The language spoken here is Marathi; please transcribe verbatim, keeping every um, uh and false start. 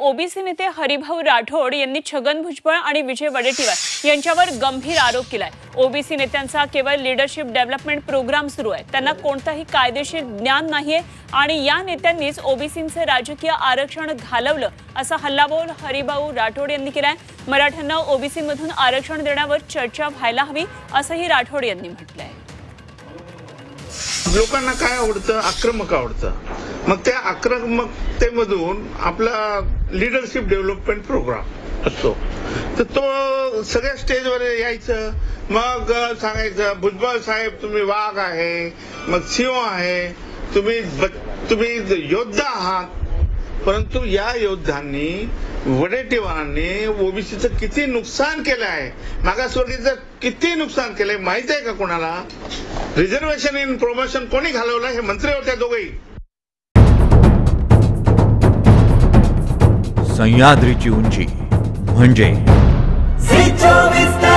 ओबीसी नेते हरिभाऊ राठोड यांनी छगन भुजबळ आणि विजय वडेट्टीवार यांच्यावर गंभीर आरोप केलाय। ओबीसी नेत्यांचा केवळ लीडरशिप डेव्हलपमेंट प्रोग्राम सुरू आहे, त्यांना कोणताही कायदेशीर ज्ञान नाहीये आणि या नेत्यांनीच ओबीसींचे राजकीय आरक्षण घालवलं असा हल्लाबोल हरिभाऊ राठोड यांनी केलाय। मराठ्यांना ओबीसीमधून आरक्षण देण्यावर चर्चा व्हायला हवी असंही राठोड यांनी म्हटलंय। लोकांना काय आवडतं? आक्रमक आवडतं। मग त्या आक्रमकतेमधून आपला लीडरशिप डेव्हलपमेंट प्रोग्राम असतो, तर तो सगळ्या स्टेजवर यायचं, मग सांगायचं भुजबळ साहेब तुम्ही वाघ आहे, मग सिंह आहे, तुम्ही तुम्ही योद्धा आहात। परंतु या योद्धांनी वडेट्टीवारांनी ओबीसीचं किती नुकसान केलं आहे, मागासवर्गीचं किती नुकसान केलंय माहित आहे का कोणाला? रिझर्वेशन इन प्रमोशन कोणी घालवलं? हे मंत्री होते दोघेही। सह्याद्रीची उंची म्हणजे